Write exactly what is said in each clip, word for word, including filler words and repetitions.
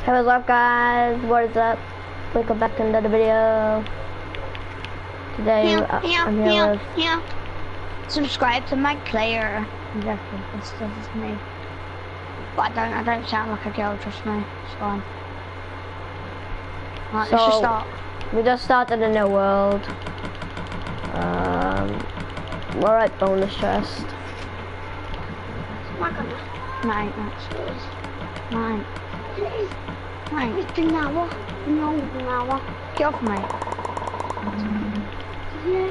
Hey, what's up, guys? What is up? Welcome back to another video. Today yeah, uh, yeah, I'm here yeah, with... yeah. Subscribe to my player. Exactly, that's, that's me. But I don't, I don't sound like a girl, trust me. It's fine. Right, So, let's just start. We just started a new world. Um, we're at bonus chest. My goodness. Nine, that's yours. Nine. Nine. It's an hour. No, an hour. Get off, mate. Yeah.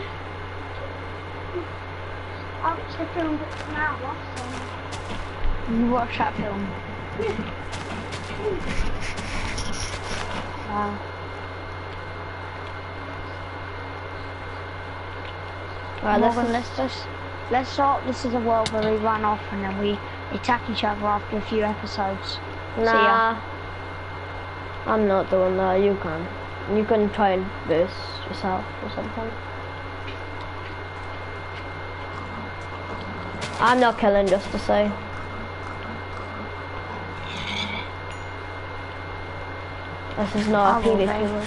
I watched the film, but it's an hour, so... You watched that film? Yeah. Wow. Alright, let's, Morgan, let's just... Let's start. This is a world where we run off and then we attack each other after a few episodes. Nah. I'm not doing that. You can. You can try and boost yourself or something. I'm not killing just to say. This is not a PvP world.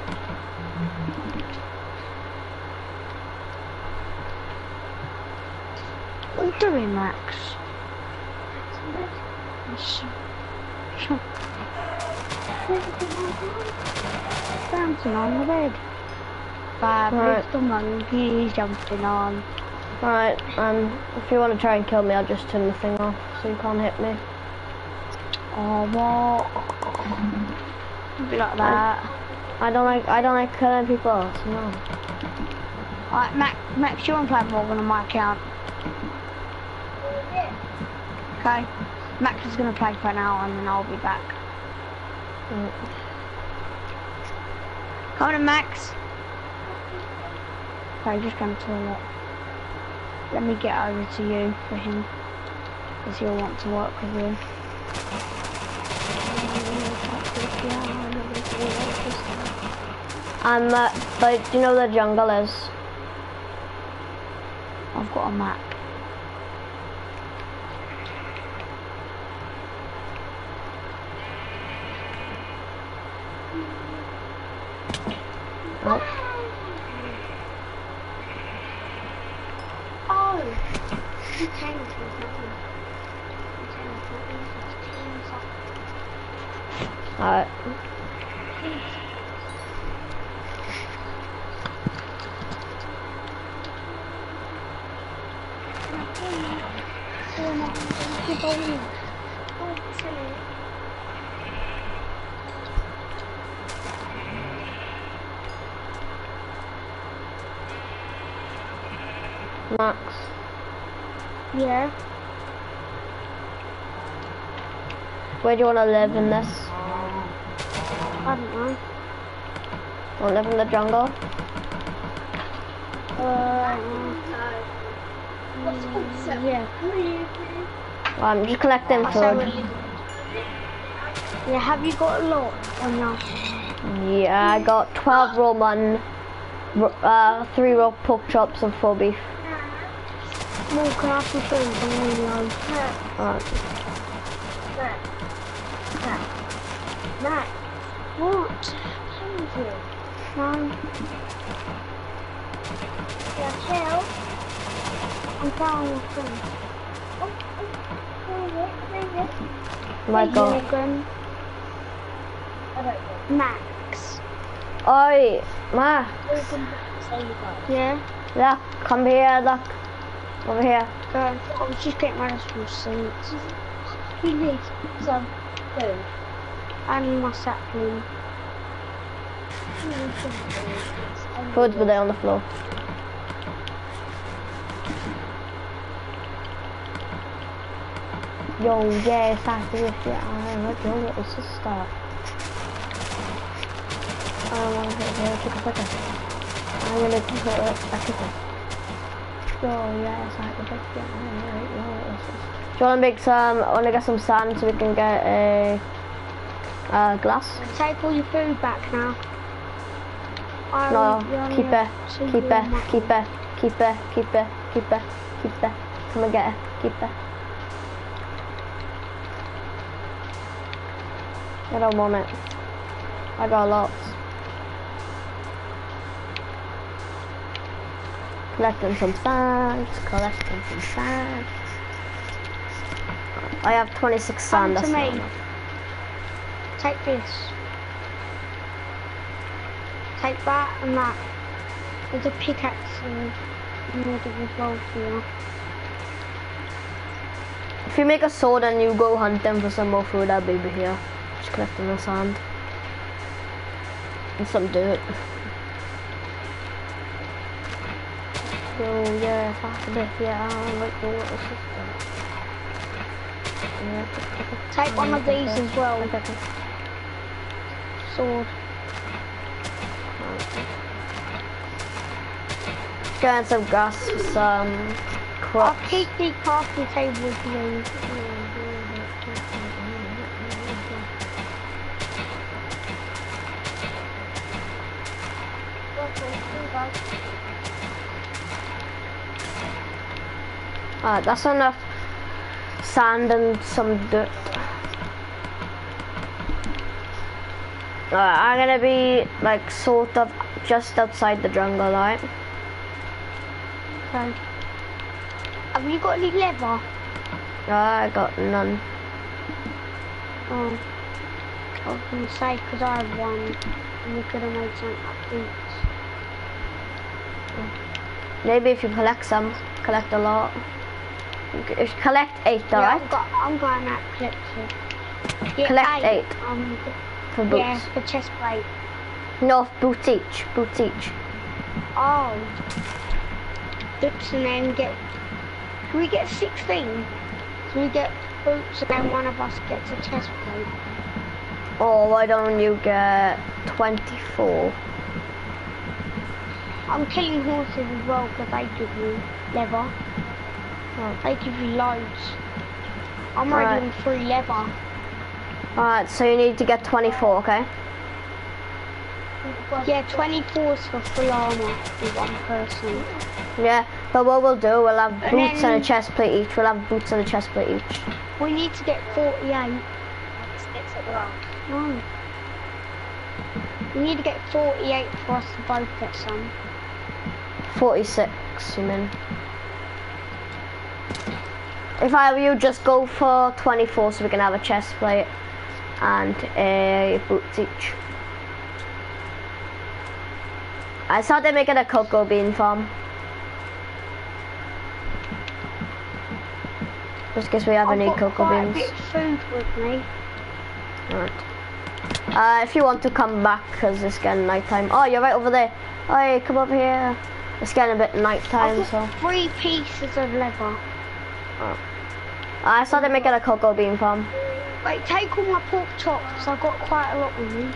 What are you doing, Max? Bouncing on the bed. Five Right. little monkeys jumping on. Alright, um, if you want to try and kill me, I'll just turn the thing off so you can't hit me. Oh, what? Be like that. I don't like, I don't like killing people, so no. Alright, Max, Max, you want to play Morgan on my account? Okay. Max is going to play for an hour and then I'll be back. Mm. Come on, Max. Okay, just going to the toilet. Let me get over to you for him, because he'll want to work with you. I'm, uh, like, do you know where the jungle is? I've got a map. Oh. Oh! You came to Alright. Max. Yeah. Where do you want to live in this? I don't know. Want to live in the jungle? Uh, yeah. Well, I'm just collecting food. Yeah, have you got a lot on your... Yeah, I got twelve raw mutton, uh, three raw pork chops and four beef. More craft of food, I'm really low. Alright. Max, what? No. Yeah, chill. I'm following your friend. Oh, oh, where is it? My Hey, god. Morgan. Max. Oi, Ma. Yeah? Look, come here, look. Over here. Uh, I was just getting my from seats. You need some food. And my sapling. Food's over there on the floor. Yo, yeah, it's nice to meet you. I like your little sister. I don't want to hit her, chicken flicker. I'm gonna hit her a chicken. Yo, yeah, it's like the best thing. I like your little sister. Do you want to make some, I want to get some sand so we can get a uh, glass? Take all your food back now. I No, will keep it, see keep you it, in keep it, keep it, keep it, keep it, keep it. Come and get it, keep it. I don't want it. I got lots. Collecting some sand, collecting some sand. I have twenty-six sand. Come to That's me. not Take this. Take that and that. There's a pickaxe and another as well here. If you make a sword and you go hunting for some more food, I'll be here. Just collecting the sand. And some dirt. So yeah, fast a bit, yeah, I like the water system. Yeah. Take one of these as well. Sword. Getting some grass for some crops. I'll keep the crafting table with you. Alright, that's enough sand and some dirt. Alright, I'm gonna be like sort of just outside the jungle, right? Okay. Have you got any leather? I got none. Oh. I was gonna say, because I have one, and we could have made some boots. Maybe if you collect some, collect a lot. You collect eight, Yeah, alright? I've got, I'm going out collecting. Yeah, Collect eight. Um, For boots. yeah, for chest plate. No, boots each. Boots each. Oh. Boots and then get... Can we get sixteen? Can we get boots and then one of us gets a chest plate? Or why don't you get twenty-four? I'm killing horses as well because they give you leather. Oh. They give you loads. I'm already on free leather. Alright, so you need to get twenty-four, okay? Yeah, twenty-four is for full armor with one person. Yeah, but what we'll do, we'll have And boots then- and a chest plate each. We'll have boots and a chest plate each. We need to get forty-eight. No. We need to get forty-eight for us to both get some. forty-six, you mean? If I were you, just go for twenty-four so we can have a chest plate and a boots each. I started making a cocoa bean farm. Just in case we ever I've need got cocoa quite beans. a bit of food with me. Alright. Uh, if you want to come back, because it's getting nighttime. Oh, you're right over there. Oh, hey, come over here. It's getting a bit nighttime, I've so. got three pieces of leather. Oh. I started making a cocoa bean farm. Wait, take all my pork chops. I've got quite a lot with me.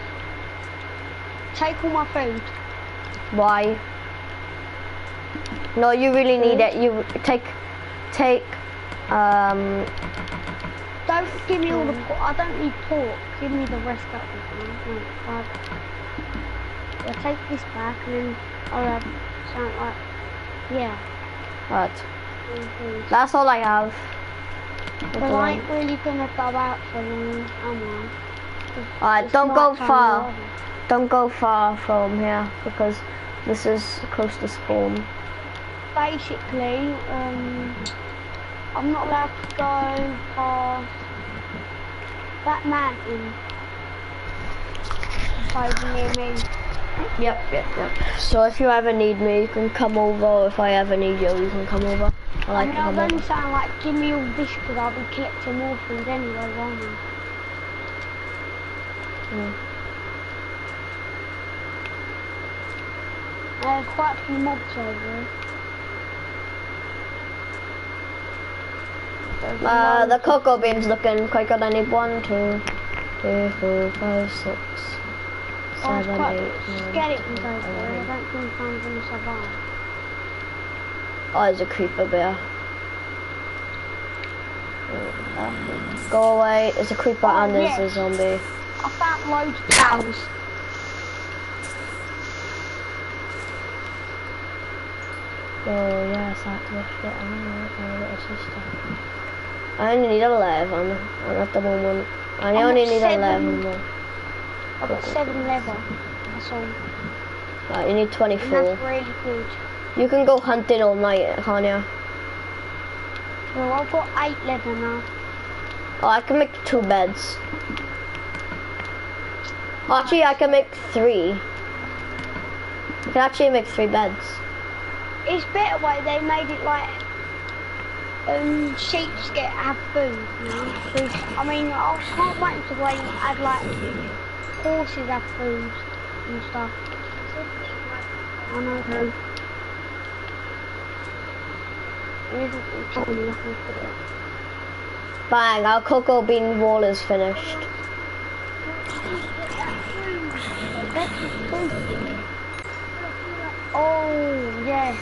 Take all my food. Why? No, you really need it. You take, take, um. Don't give me all the pork. I don't need pork. Give me the rest of it. I'll take this back and then I'll have something like, yeah. Right. Mm-hmm. That's all I have. But I ain't really gonna go out for long, am I? Alright, don't go nighttime far. already. Don't go far from here because this is close to spawn. Basically, um, I'm not allowed to go past that mountain. It's over near me. Yep, yep, yep. So if you ever need me, you can come over. Or if I ever need you, you can come over. I I like mean, to I'll come only over. sound like, give me all this because I'll be collecting more food anyway, won't I? Mm. There's quite a few mobs over here. There's Uh, loads the of- cocoa bean's looking quite good. I need one, two, three, four, five, six, Oh, it's seven, quite- eight, just nine, get it ten, and go for it. I eleven. don't think I'm gonna survive. Oh, there's a creeper bear. Go away. There's a creeper Oh, and there's yeah. a zombie. I found loads of cows. Oh yes, that left it on my little sister. I only need eleven, and at the moment And you I've only got need seven. eleven more. I've got seven leather. That's all. Right, you need And twenty-four. that's really good. You can go hunting all night, can't you? Well, I've got eight leather now. Oh, I can make two beds. Actually, I can make three. I can actually make three beds. It's better way they made it like um sheep get have food, you know? 'Cause, I mean I can't wait until they add like horses have food and stuff. I know who. Bang, our cocoa bean wall is finished. Oh yes.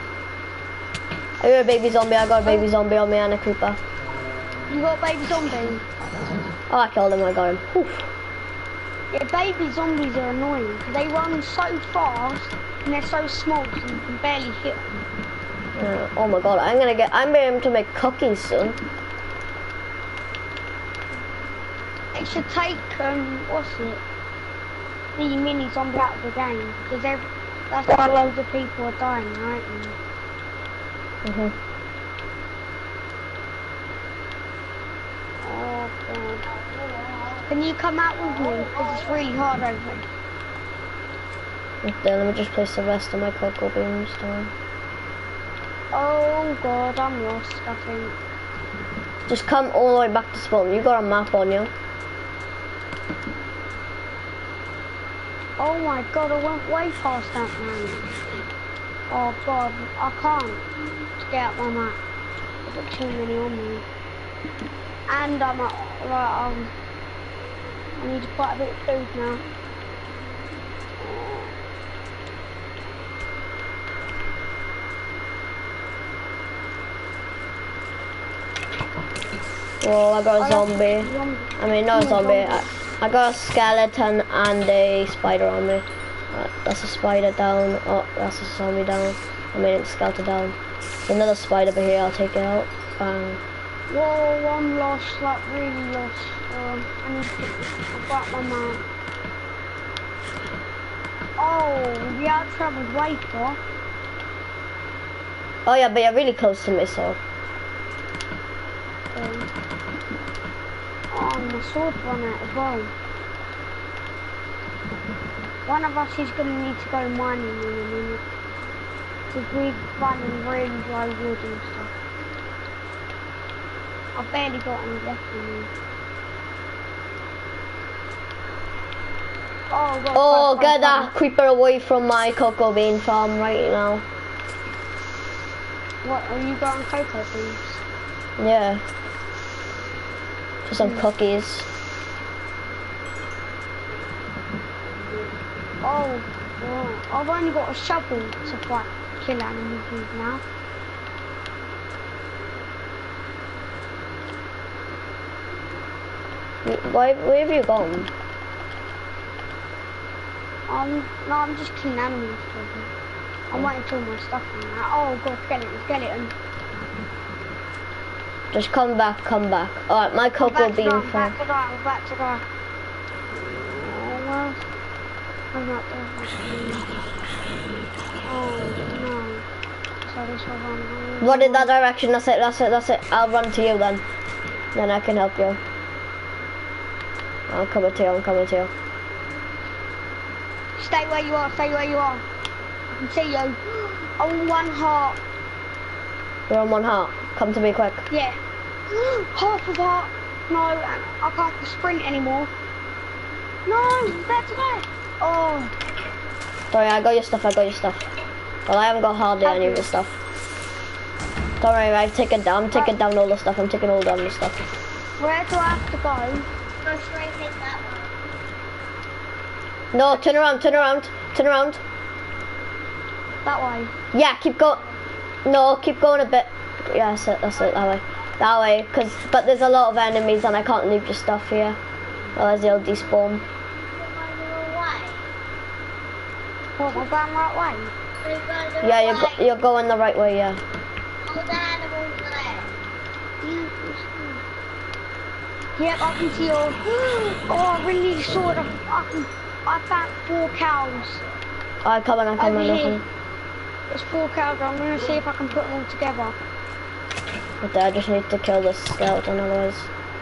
I got a baby zombie, I got a baby zombie on me and a creeper. You got a baby zombie? Oh, I killed him, I got him. Whew. Yeah, baby zombies are annoying because they run so fast and they're so small so you can barely hit them. Uh, oh my god, I'm gonna get, I'm able to make cookies soon. It should take, um, what's it, the mini zombie out of the game because that's why loads of people are dying, right? Mm-hmm. Oh god. Can you come out with me? Because it's really hard over here. Okay, let me just place the rest of my cocoa beans down. Oh god, I'm lost, I think. Just come all the way back to spawn. You got a map on you. Oh my god, I went way past that man. Oh god, I can't get out my map. I've got too many on me. And I'm at, right, um, I need quite a bit of food now. Whoa, I got a I zombie. zombie. I mean, not a Yeah, zombie. zombie. I, I got a skeleton and a spider on me. Uh, that's a spider down. Oh, that's a zombie down. I mean, it's skeleton down. There's another spider over here. I'll take it out. Bang. Whoa, I'm lost, like really lost. Um, I need to get this. I've got my map. Oh, yeah, I travelled way far. Oh yeah, but you're really close to me, so. Um, oh, my sword run out as well. One of us is going to need to go mining in a minute. Because we're running really low wood and stuff. I've barely got any left in me. Oh, God, Oh, God, get God, that God. creeper away from my cocoa bean farm right now. What, are you growing cocoa beans? Yeah. For some Mm. cookies. Oh, wow. I've only got a shovel to fight, kill animals with now. Why, where have you gone? Um, no, I'm just killing animals for them. I'm waiting for all my stuff on that. Oh god, skeleton, skeleton. Just come back, come back. Alright, my cocoa I'm bean back to farm. go, I'm back to go, I'm back to go. Oh, well, I'm not doing Oh, no. So this will run. Run in that direction, that's it, that's it, that's it. I'll run to you then. Then I can help you. I'm coming to you, I'm coming to you. Stay where you are, stay where you are. I can see you. On one heart. You're on one heart. Come to me quick. Yeah. Half of heart. No, I can't sprint anymore. No, that's right. Oh. Sorry, I got your stuff, I got your stuff. Well, I haven't got hardly any of your stuff. Don't worry, I've taken down, I'm taking down all the stuff, I'm taking all down the stuff. Where do I have to go? Go straight in that one. No, turn around, turn around, turn around. That way. Yeah, keep going. No, keep going a bit. Yeah, that's it, that's it, that way. That way, cause, but there's a lot of enemies and I can't leave your stuff here. Otherwise they'll despawn. What, we're going right way? Yeah, you're, go you're going the right way, yeah. All the animals are there. Yeah, Yep, I can see yours. Oh, I really saw it. I, can, I found four cows. Alright, come on, I'm coming. Over here. There's four cows. I'm gonna see if I can put them all together. But I just need to kill this skeleton, otherwise.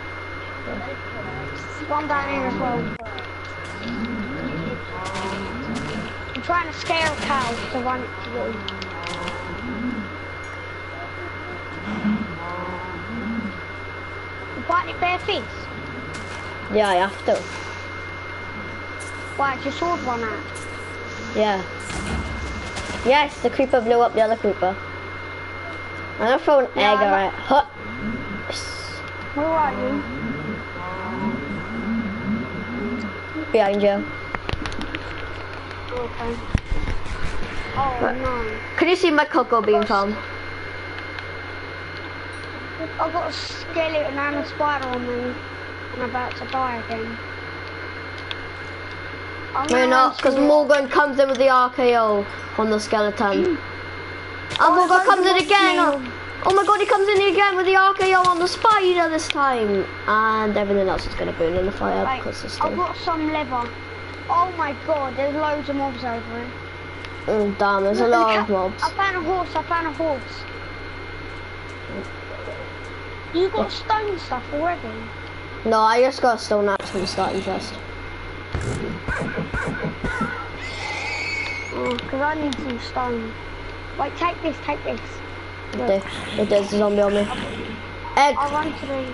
One down here as well. I'm trying to scare a cow to run it through. You fight it bare fist? Yeah, I have to. Why, it's your sword run out? Yeah. Yes, the creeper blew up the other creeper. I'm gonna throw an Yeah, egg I'm at it. Huh. Where are you? Behind you. Okay. Oh Right. no. Can you see my cocoa bean farm? I've got a skeleton and a spider on me. I'm about to die again. I'm No, gonna not, run because to- Morgan comes in with the R K O on the skeleton. And Oh, Morgan Morgan comes in wants again. me. On, oh my god, he comes in again with the R K O on the spider this time. And everything else is going to burn in the fire Right, because it's I've still... got some leather. Oh my god, there's loads of mobs over here. Oh, damn, there's a Look, lot the of ca- mobs. I found a horse, I found a horse. You got stone stuff already? No, I just got a stone axe from the starting chest. Oh, because I need some stone. Wait, take this, take this. Look, There, there- there's a zombie on me. Egg! I'll run to the...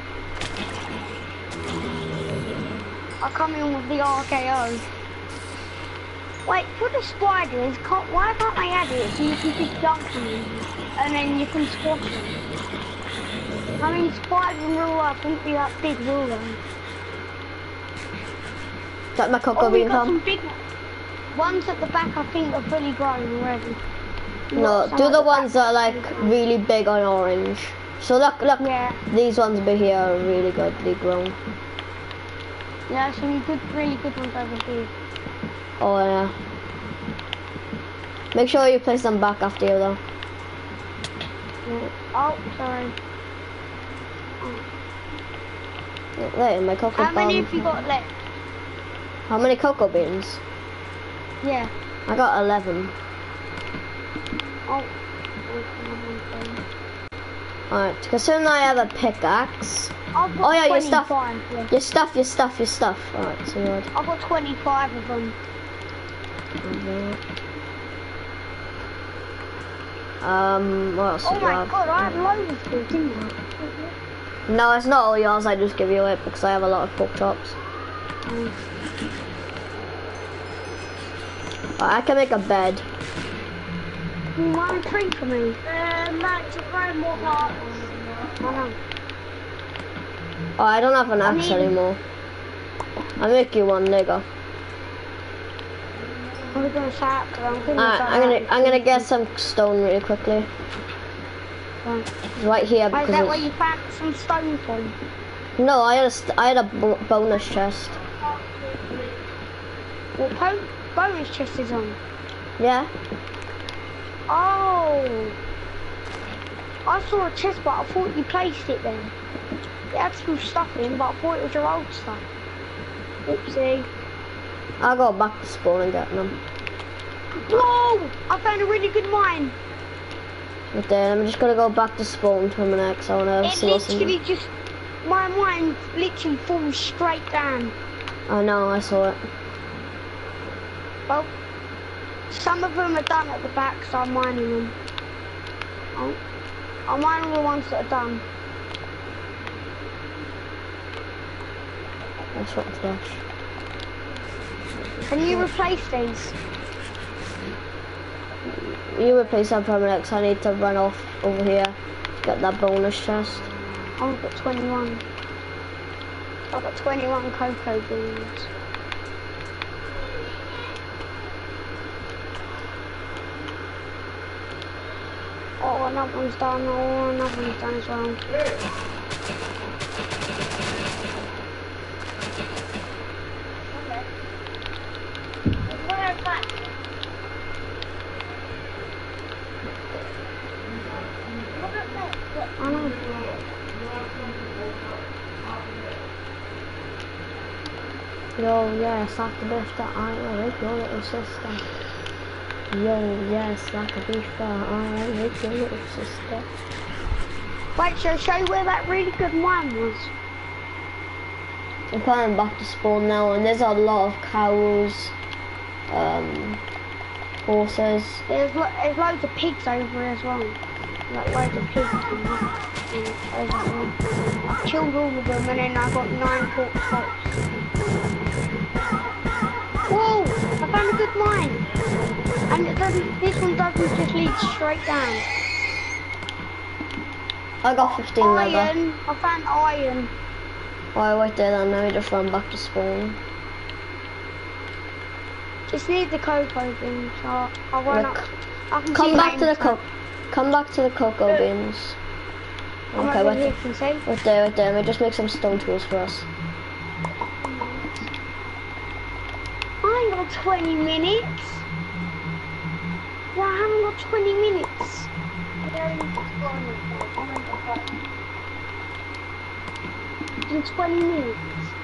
I'll come in with the R K O. Wait, for the spiders, can't, why can't they add it so you can just jump on them and then you can squash them? I mean, spiders in real life wouldn't be that big, will they? Is that my cocoa Oh, we bean got farm? some big ones at the back. I think are fully grown already. We No, got some do at the back. ones that are like really big on orange. So look, look, Yeah, these ones over here are really goodly grown. yeah, some good, really good ones over here. Oh yeah. Make sure you place them back after you though. Yeah. Oh, sorry. There, my cocoa How many farm. have you got left? How many cocoa beans? Yeah. I got eleven. Oh. Alright, because soon I have a pickaxe. I've got Oh yeah, your stuff. twenty-five, yeah. Your stuff, your stuff, your stuff. Alright, so good. I've got twenty-five of them. Um, what else Oh did you my have? god, I had loads of food, didn't I? No, it's not all yours, I just give you it because I have a lot of pork chops. Mm. Right, I can make a bed. You want a tree for me? Uh, Matt, to grow more parts. I know. Oh, I don't have an I axe mean- anymore. I'll make you one, nigga. I was gonna say that because I'm gonna Alright, I'm gonna I'm gonna get some stone really quickly. Right. It's right here Is because that it's... where you found some stone from? No, I had a st I had a bo bonus chest. What po bonus chest is on? Yeah. Oh! I saw a chest, but I thought you placed it there. It had some stuff in, but I thought it was your old stuff. Oopsie. I'll go back to spawn and get them. Whoa! I found a really good mine. But then I'm just gonna go back to spawn for a minute because I wanna It see what's in literally there. just, my mine literally falls straight down. I know, I saw it. Well, some of them are done at the back, so I'm mining them. Oh, I'm mining the ones that are done. That's what flash. Can you replace these? You replace that for a minute because I need to run off over here to get that bonus chest. I've got twenty-one. I've got twenty-one cocoa beans. Oh, another one's done. Oh, another one's done as well. I know. Yo, yeah, it's like the beef that I like your little sister. Yo, yeah, it's like a beef that I like your little sister. Wait, shall I show you where that really good wine was? I'm coming back to spawn now, and there's a lot of cows, um, horses. There's, lo there's loads of pigs over here as well. Like loads of pigs and that. And over there. I killed all of them and then I got nine pork chops. Whoa! I found a good mine! And it doesn't, this one doesn't just lead straight down. I got fifteen leather. Iron! I found iron. Oh, wait there then, let me just run back to spawn. Just need the cocoa beans, so I'll, I'll run Look. up. I can Come see back to the co- co- Come back to the cocoa Look. beans. I'm Okay, over wait, here, can you see? wait there, wait there. Let me just make some stone tools for us. I ain't got twenty minutes. Yeah, I haven't got twenty minutes. In twenty minutes.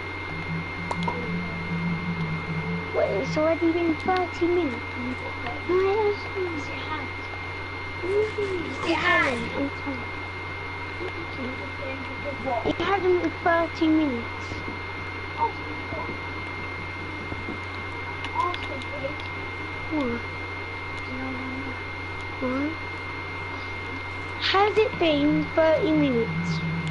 Wait, it's already been thirty minutes. No, it hasn't. It has. It hasn't been thirty minutes. What? What? Has it been thirty minutes?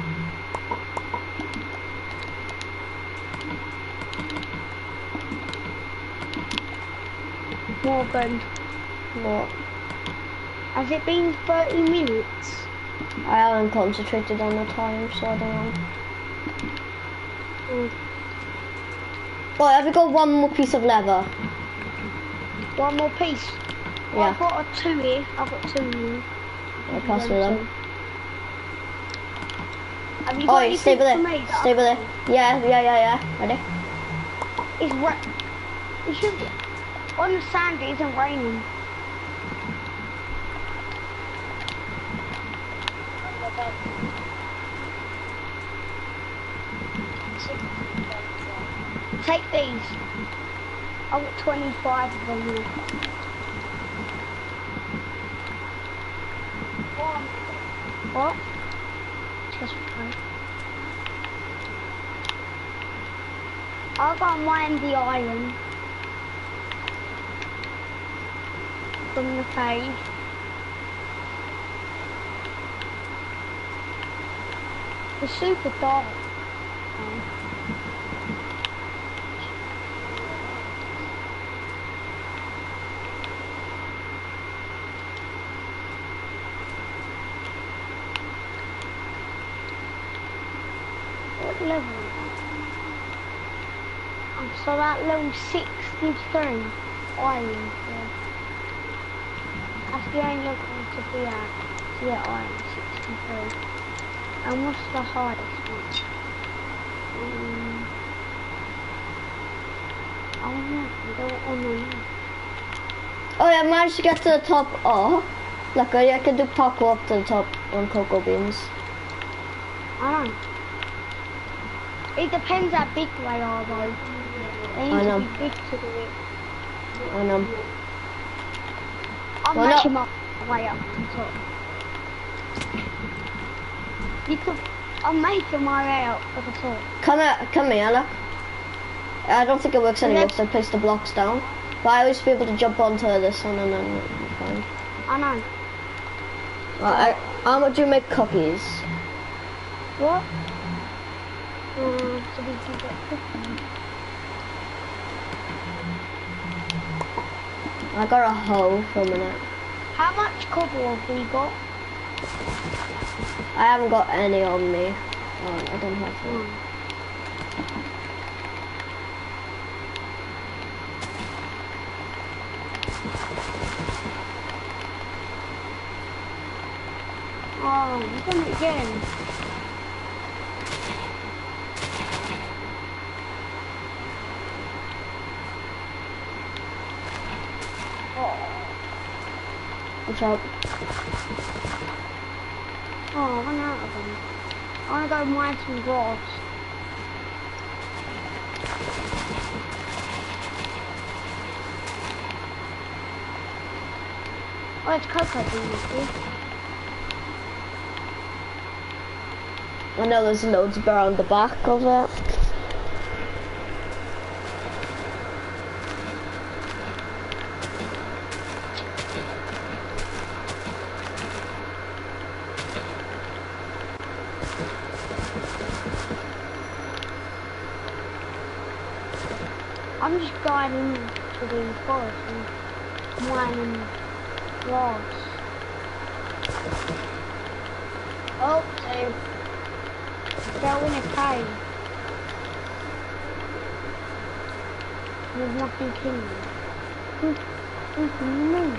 Morgan, What? has it been thirty minutes? I haven't concentrated on the time, so I don't know. Mm. Oh, have you got one more piece of leather? One more piece. Yeah. I've got a two here. I've got two here. I'll pass me them. Have you got Oh, anything stay with for it. me? that Stay I with it. can- Yeah, yeah, yeah, yeah. Ready? It's ra It should be. On the sand, it isn't raining. Take these. I've got twenty-five of them here. What? Just one. I got mine the iron from the cave. It's super dark. Um, What level? I'm so at level sixty-three. Iron. Yeah. That's the only level to be at. Yeah, iron sixty-three. And what's the hardest one? Um, I don't know. I don't want to know. Oh yeah, I managed to get to the top. Oh, look, I can do parkour up to the top on cocoa beans. I know. It depends how big they are though. They need I know. to be big to do it. I know. I'm Well, no. making my way up to the top. You could, I'm making my way up to the top. Come here, come here, look. I don't think it works anymore Yep. because I placed the blocks down. But I used to be able to jump onto this one and then it'll be fine. I know. Right, I, how much do you make cookies? What? Um, so we can get cookies. I got a hoe for a minute. How much cobble have we got? I haven't got any on me. Oh, I don't have one. Hmm. Oh, we've done it again. What's up? Oh, I ran out of them. I want to go mine some grass. Oh, it's cocoa bean, I know there's loads around the back of it. I'm just going into the forest and mining logs. Oh, so go in a cave. There's nothing in there. Mm-hmm.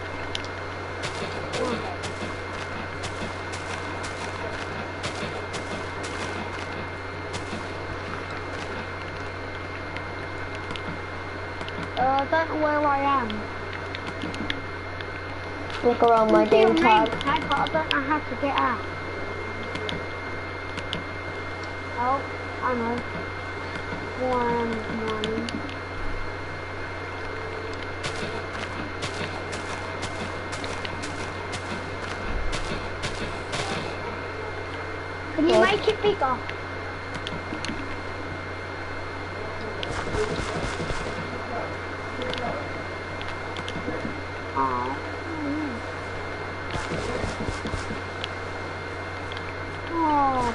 Uh, I don't know where I am. Look around my game tag. tag. But I don't know how to get out. Oh, I know. One, one. Can you What? make it bigger? Oh. Oh.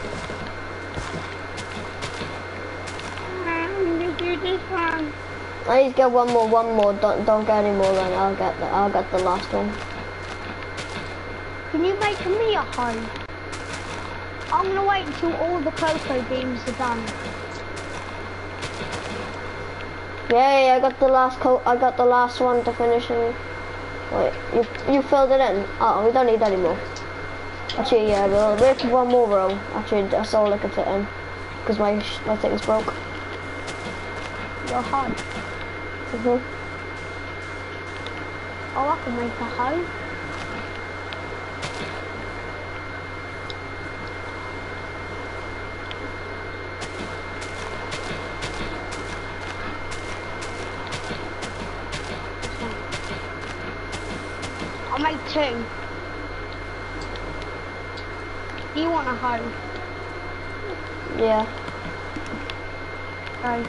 I'm gonna do this one. I need to get one more, one more. Don't don't get any more. Then I'll get the I'll get the last one. Can you make me a hoe? I'm gonna wait until all the cocoa beans are done. Yay! I got the last coat. I got the last one to finish. And wait, you you filled it in. Oh, we don't need any more. Actually, yeah, we'll wait for one more row. Actually, that's all I can fit in because my my thing's broke. Your hoe. Mhm. Oh, I can make a hoe. I'll make two. Do you want a hoe? Yeah. Go.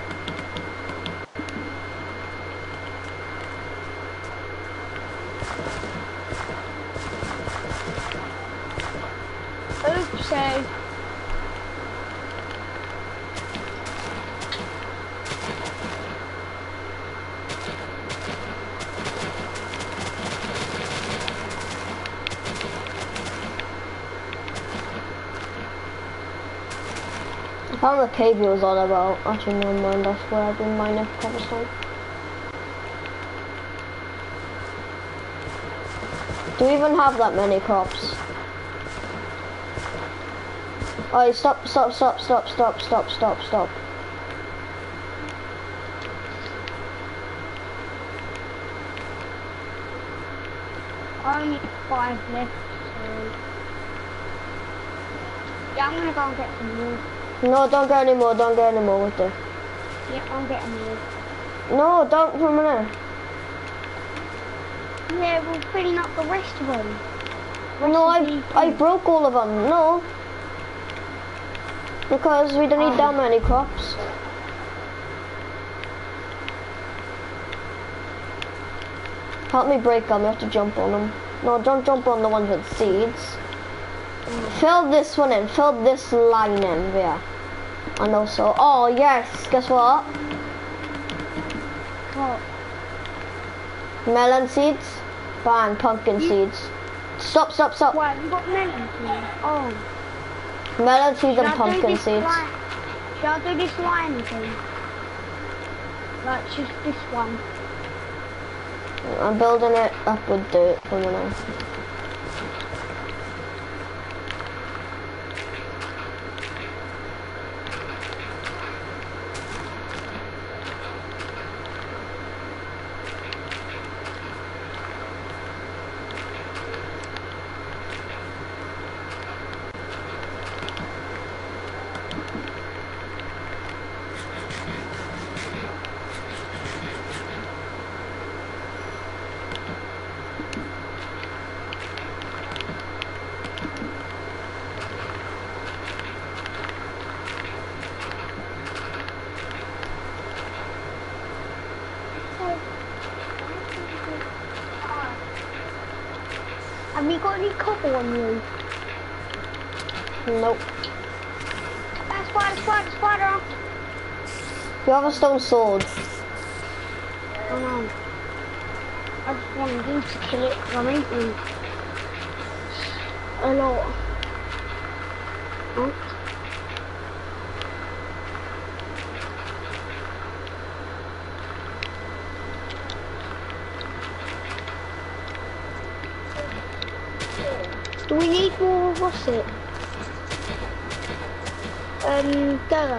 Oopsie. I found the cave he was on about. Actually, never mind. That's where I've been mining cobblestone. Do we even have that many crops? Oh, stop, stop, stop, stop, stop, stop, stop, stop. I only need five left, so... Yeah, I'm gonna go and get some more. No, don't get any more, don't get any more with it. Yeah, I'm getting more. No, don't for a minute. Yeah, we'll clean up the rest of them. Rest No, of I, these I things. broke all of them, no. Because we don't need Oh. that many crops. Help me break them, you have to jump on them. No, don't jump on the ones with seeds. Mm. Fill this one in, fill this line in, yeah. And also, oh yes, guess what? What? Melon seeds, bang, pumpkin seeds. Stop, stop, stop. What, you got melon seeds? Oh. Melon seeds Should and I do pumpkin this seeds. line? Should I do this line thing? Like, just this one. I'm building it up with dirt for now. Have you got any copper on you? Nope. Ah, spider, spider, spider! You have a stone sword. I know. I just wanted you to kill it because I'm eating a lot. Oh. Do we need more, what's it? Um, dirt.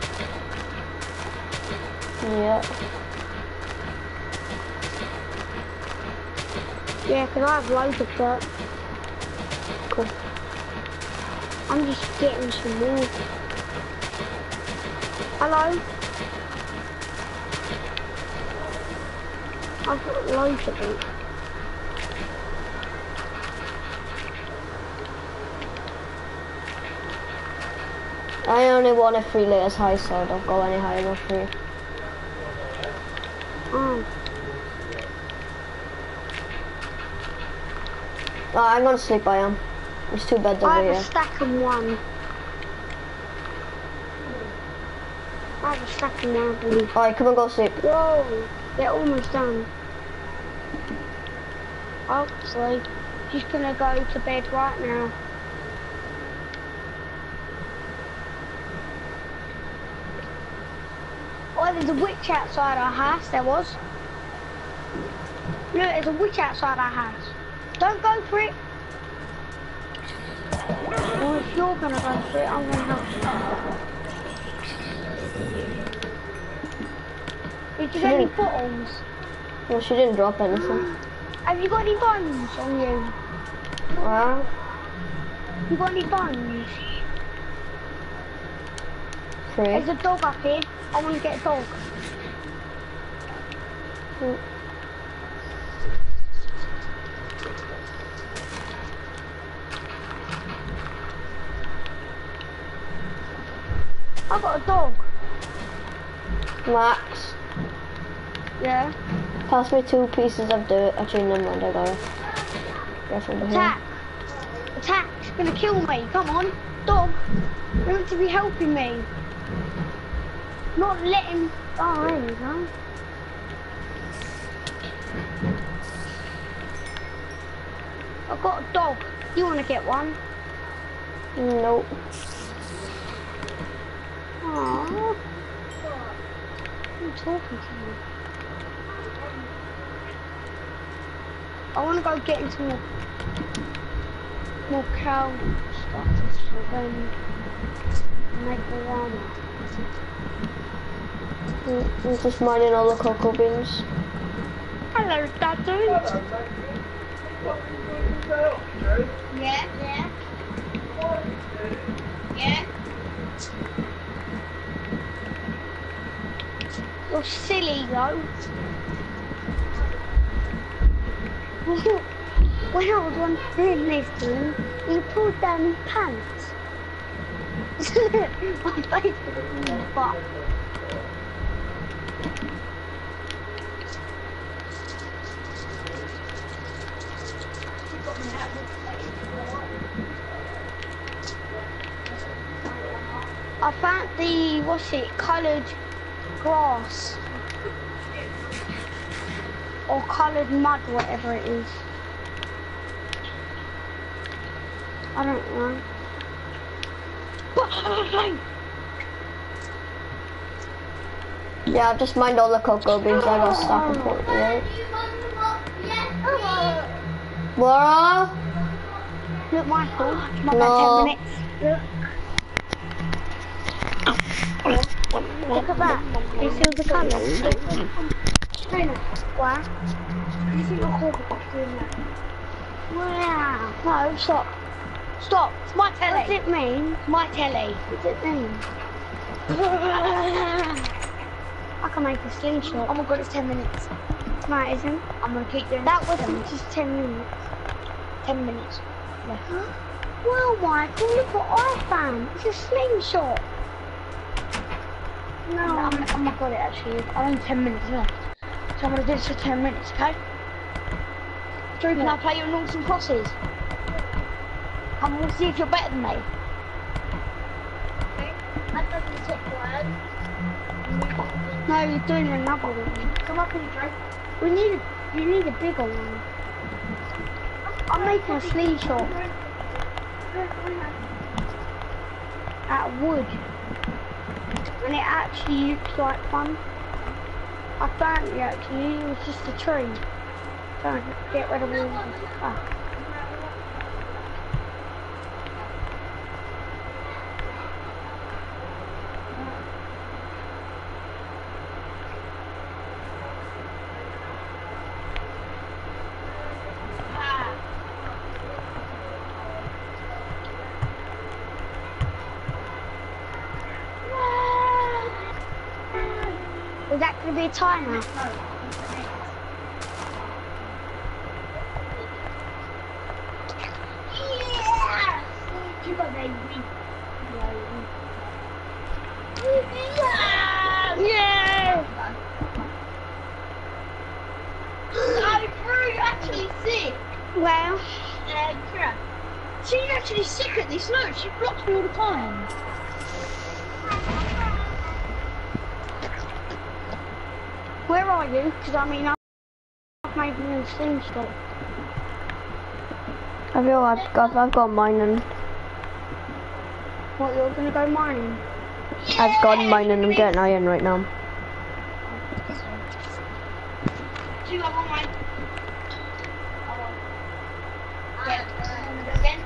Yeah. Yeah, because I have loads of dirt. Cool. I'm just getting some more. Hello? I've got loads of it. I only want a three layers high, so I don't go any higher than three. Oh. Oh, I'm gonna sleep, I am. There's two beds over I have here. a stack of one. I have a stack of one, I believe. Alright, come on, go sleep. Whoa, they're almost done. Hopefully, she's gonna go to bed right now. Oh, there's a witch outside our house, there was. Look, there's a witch outside our house. Don't go for it. Well, if you're gonna go for it, I'm gonna help you. Did you get any bottles? Well, she didn't drop anything. Have you got any bones on you? Well, You got any bones? three. There's a dog up here. I want to get a dog. Mm. I got a dog. Max, Yeah. pass me two pieces of dirt. Actually, never mind, I got it. Yes, over here. Attack. Attack. It's gonna kill me. Come on. Dog. You're meant to be helping me. Not letting... Oh, there you go. I've got a dog. You want to get one? Nope. Aww. I'm talking to you. I want to go get into more, more cow stuff so then make more armor. Mm, I'm just mining all the cocoa beans. Hello, Daddy. Yeah, yeah. Yeah. You're silly though. When I was once doing this to him, he pulled down his pants. My face was in his butt. I found the, what's it, coloured grass. Or coloured mud, whatever it is. I don't know. Yeah, I've just mined all the cocoa beans. I got a stack of forty-eight. Laura? Look, Michael, not No. about ten minutes. Look. Look at that. Do you see all the colours? Wow. You see your cork doing that? Wow. No, stop. Stop. It's my telly. What does it mean? It's my telly. What does it mean? I can make a slingshot. Oh my god, it's ten minutes. No, it isn't. I'm going to keep doing that. That wasn't just ten minutes. ten minutes left. Well, Michael, look what I found. It's a slingshot. No. I'm, I'm not got it actually. I've only ten minutes left. So I'm going to do this for ten minutes, okay? Drew, can I play your noughts and crosses? Come, we'll see if you're better than me. Okay. I thought you took one. No, you're doing another one. Come up and try. We need a, you need a bigger one. I'm making a sleeve shot out of wood. And it actually looks like fun. I found it actually, it was just a tree. Trying to get rid of all the stuff. Is that going to be a timer? Yeah! You got baby. Yeah! Yeah! I'm really actually sick. Well, Uh, Kira, she's actually sick at this. Look, she blocks me all the time. where are you? Because I mean, I've made me a steam stop. I've got, I've got, I've got mining. What, you're going to go mining? I've got mining. I'm getting iron right now. Do you have one mine? Yeah. Wanna go again?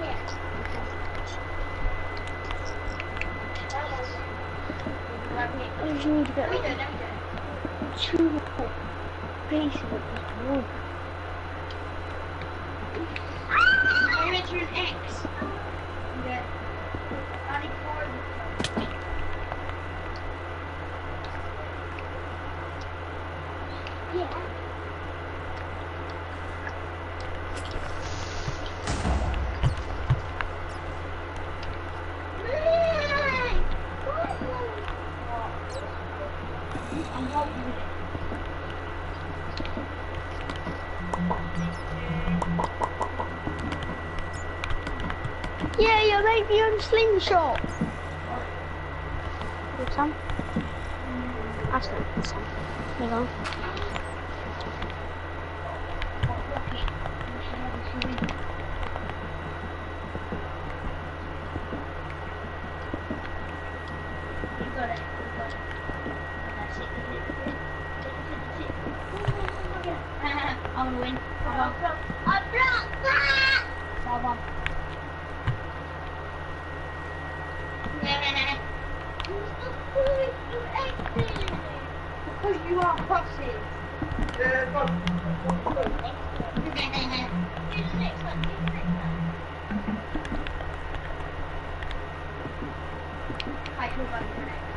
I just need to get We like don't, we don't. two more pieces of this wood. Are you meant to an X? Yeah. I need four of them. Yeah. I'm helping you. Yeah, you made me own slingshot. With some? That's not good some. There you go. You got it. You got it. That's it. That's it. That's it. I'm gonna win. I blocked. I blocked that. Come on. Because you are crosses. I can go next.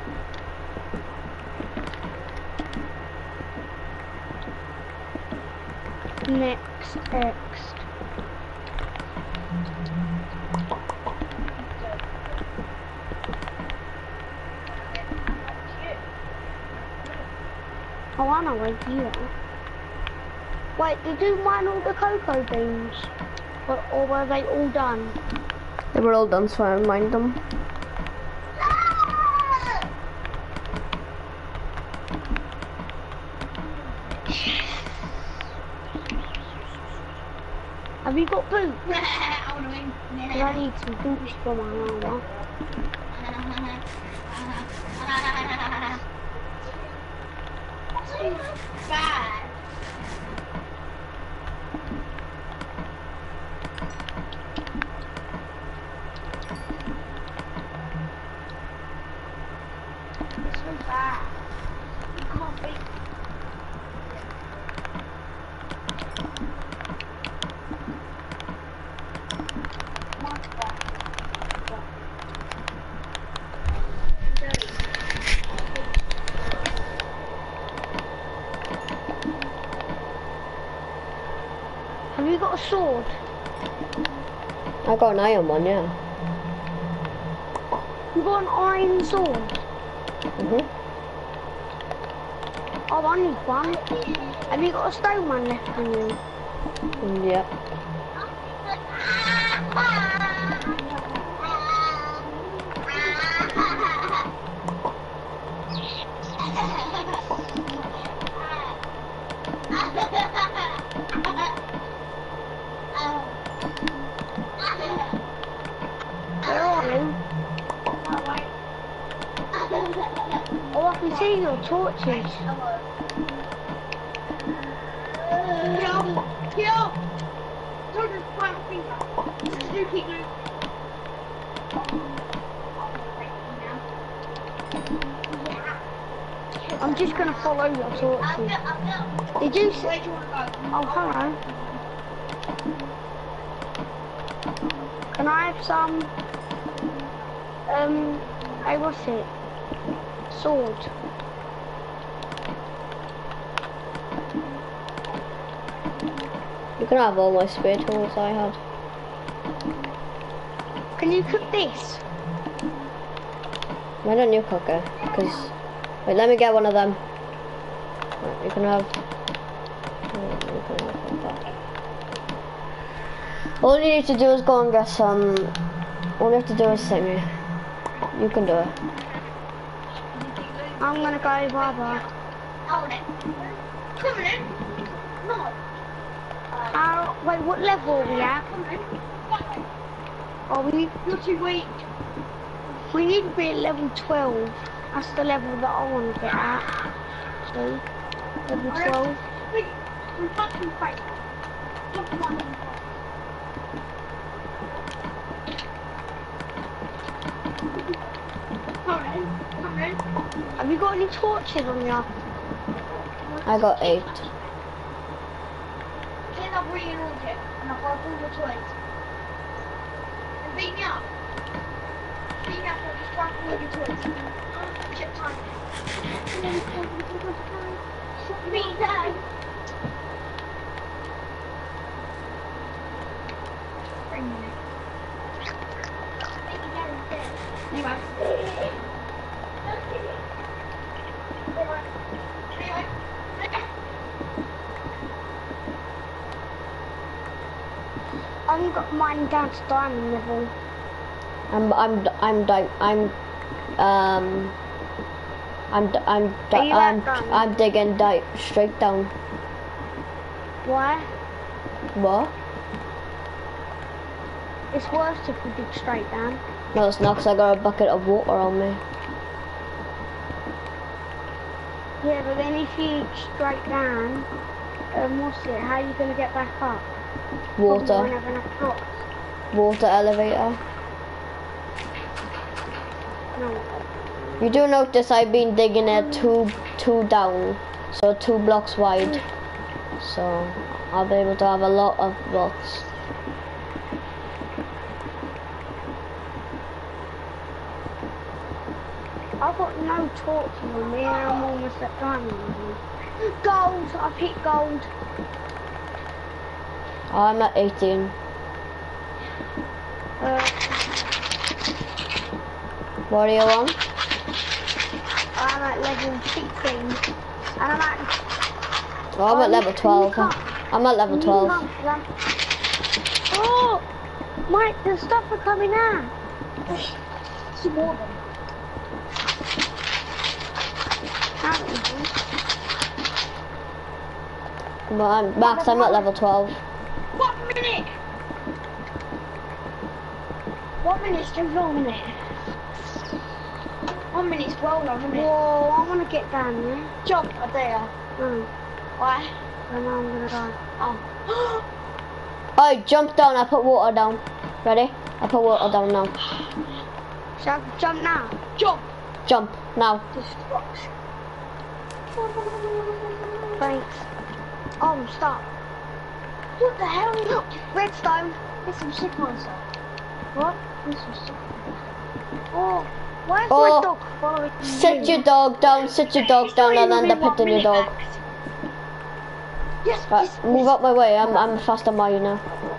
Next, next. Oh, I know where you are. Wait, did you mine all the cocoa beans? Or, or were they all done? They were all done, so I mined them. Have you got boots? I want to win. 'Cause I need some boots for my armor. Too bad. So bad. You can't beat. Have you got a sword? I got an iron one, yeah. You got an iron sword? Mhm. Oh, I need one. Have you got a stone one left on you? Mm, yep. Where are you? Oh, I can see your torches. Kill! Kill! Don't just point my finger. Suzuki glue. I'm just gonna follow your torches. Did you see? Where do you want to go? Oh, hello. Can I have some? Um, hey, what's it? Sword. You can have all my spare tools I had. Can you cook this? Why don't you cook it? Because, wait, let me get one of them. Right, you can have. You can have that. All you need to do is go and get some. All you have to do is sing me. You can do it. I'm gonna go bye-bye. Oh, then. Come on in. No. How, wait, what level are we at? Come on. Oh, we, You're too weak. we need to be at level twelve. That's the level that I want to get at. See? Level twelve. Wait, we're fucking fight. Come on. Come on. Come on. Have you got any torches on you? I got eight. Then I'll bring in all it, and I'll hold all your toys. And beat me up. Beat me up, I'll just drop all your toys. Shit time. Me die. Bring me in. Make me downstairs. Anyway. Anyway. I've got mine down to diamond level. I'm I'm I'm di I'm um I'm d- I'm di Are you I'm at diamond? I'm digging di straight down. Why? What? It's worse if we dig straight down. No, it's not, 'cause I got a bucket of water on me. Yeah, but then if you dig straight down, um, what's it? How are you gonna get back up? Probably won't Water, have enough blocks. water elevator. No. You do notice I've been digging it two two down, so two blocks wide. So I'll be able to have a lot of blocks. I've got no torches on me and I'm almost at diamond level. Gold! I've hit gold. I'm at eighteen. Uh, What are you on? I'm at level sixteen. And I'm at... Oh, I'm Oh, at level you- twelve. you can't- I'm at level you twelve. can't, 'cause I'm- Oh! Mike, the stuff are coming out. Some more of them. Can't you? But I'm Max. I'm at level twelve. One minute! One minute's too long, isn't it? One minute's well long, isn't it? Whoa, I want to get down there. Jump, I dare. No, Why? I know I'm going to die. Oh. I jump down. I put water down. Ready? I put water down now. Shall I jump now? Jump! Jump now. Just rocks. Thanks. Oh, I'm stuck. What the hell? Look! Redstone. There's some sick monster. What? There's some sick Oh, where's Oh, my dog following me? Sit your dog down. Sit your dog down and end up hitting your dog. Yes, Right, yes, move yes. up my way. I'm I'm faster than you now.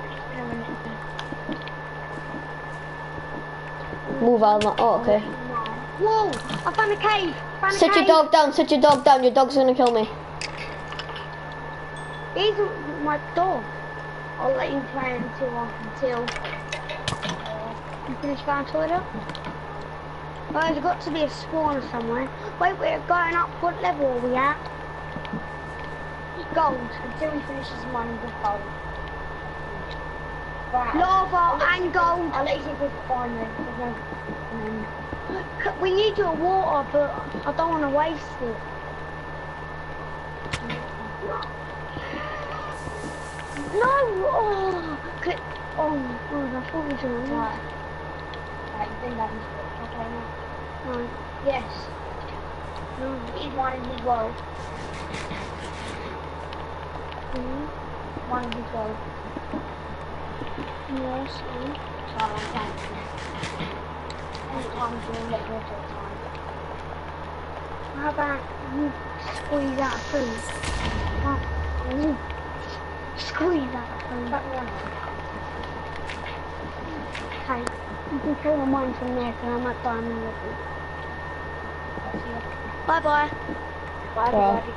Move out. My, oh, okay. Whoa, I found a cave. Found a Sit your cave. dog down. Sit your dog down. Your dog's gonna kill me. He's my dog. I'll let you play until I can tell. You finished going to the toilet? Oh, there's got to be a spawner somewhere. Wait, we're going up. What level are we at? Gold. Until he finishes mining the gold. Right. Lava and gold. I'll let you see if we can find them. And then C- We need your water, but I don't want to waste it. No! Oh, c- oh my god, I thought we were doing right. that. Right, you think that is okay now? No, Yes. no. He's mining his world. Mm-hmm. Mining his world. Yes, mm. So I'm trying to. Anytime you can let water time. How about you squeeze out food? Oh, mm. Squeeze out food. Back me on. Okay, you can kill the mine from there because I'm at diamond level. Bye bye. Bye, Wow. everybody.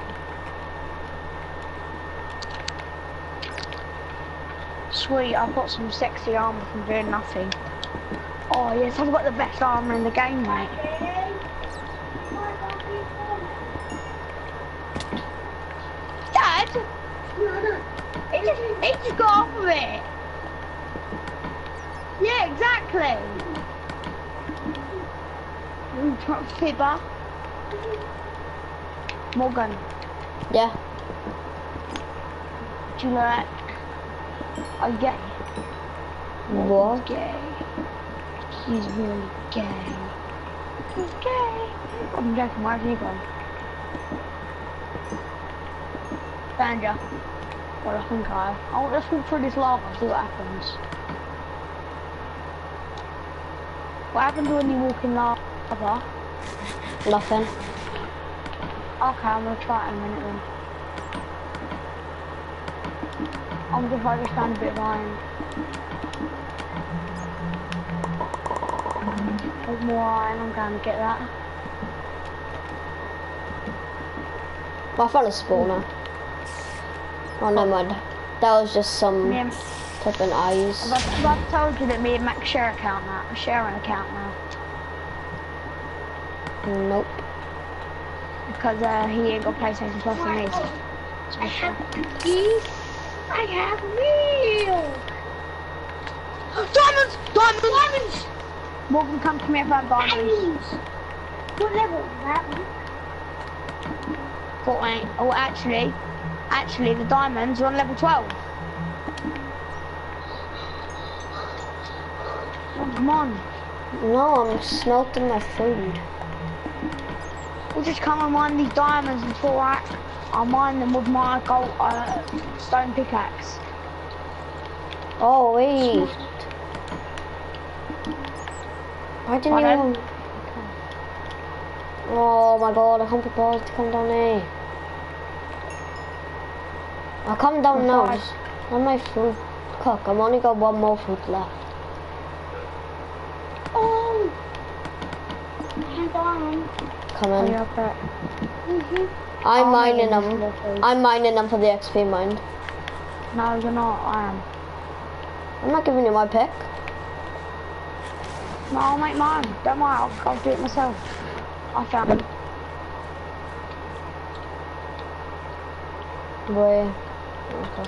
Sweet, I've got some sexy armor from doing nothing. Oh yes, I've got the best armor in the game, mate. Dad? He just, he just got off of it. Yeah, exactly. Mm, tr- Fibber. Morgan, Yeah. do you like? Are you gay? What? Gay. He's really gay. He's gay. I'm joking, where's he gone? Danger. Well, I think I. Oh, let's walk through this lava, see what happens. What happens when you walk in lava? Nothing. Okay, I'm gonna try it in a minute then. I'm just like to stand a bit of iron. There's more iron, I'm going to get that. I found a spawner. Oh, never mind. That was just some Me and, flipping eyes. I've, I've told you that me and Max share account now. Share an account now. Nope. Because uh, he ain't got PlayStation Plus and me. So I have cookies. I have milk. Diamonds! Diamonds! Diamonds. Morgan, come to me if I have diamonds. Diamonds. What level is that? fourteen. Oh, actually, actually, the diamonds are on level twelve. Oh, come on. No, I'm smelting my food. We'll just come and mine these diamonds until I, I mine them with my gold uh, stone pickaxe. Oh, wait. Why didn't Pardon? you... Oh my god, I can't be bothered to come down here. I'll come down I'm now. fine. Just let my food cook. I've only got one more food left. Oh. Hang on. Come Oh, in. yeah, but Mm-hmm. I'm I'll mining make them. it into food. I'm mining them for the X P mine. No, you're not. I am. I'm not giving you my pick. No, I'll make mine. Don't worry, I'll, I'll do it myself. I found it. Wait. Okay.